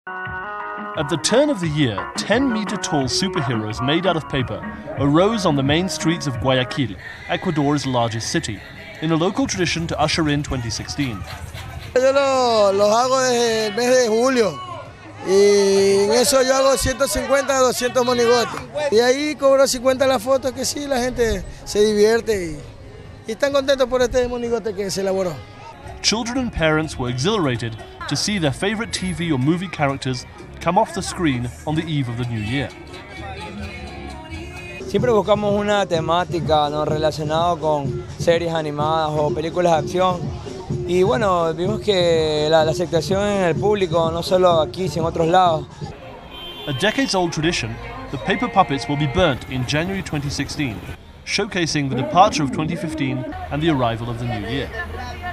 At the turn of the year, 10-meter-tall superheroes made out of paper arose on the main streets of Guayaquil, Ecuador's largest city, in a local tradition to usher in 2016. Yo los hago desde el mes de julio y en eso yo hago 150 a 200 monigotes. Y ahí cobro 50 la foto, que sí, la gente se divierte y están contentos por este monigote que se elaboró. Children and parents were exhilarated to see their favorite TV or movie characters come off the screen on the eve of the new year. Siempre buscamos una temática, ¿no?, relacionada con series animadas o películas de acción. Y bueno, vimos que la aceptación en el público, no solo aquí, sino en otros lados. A decades-old tradition, the paper puppets will be burnt in January 2016, showcasing the departure of 2015 and the arrival of the new year.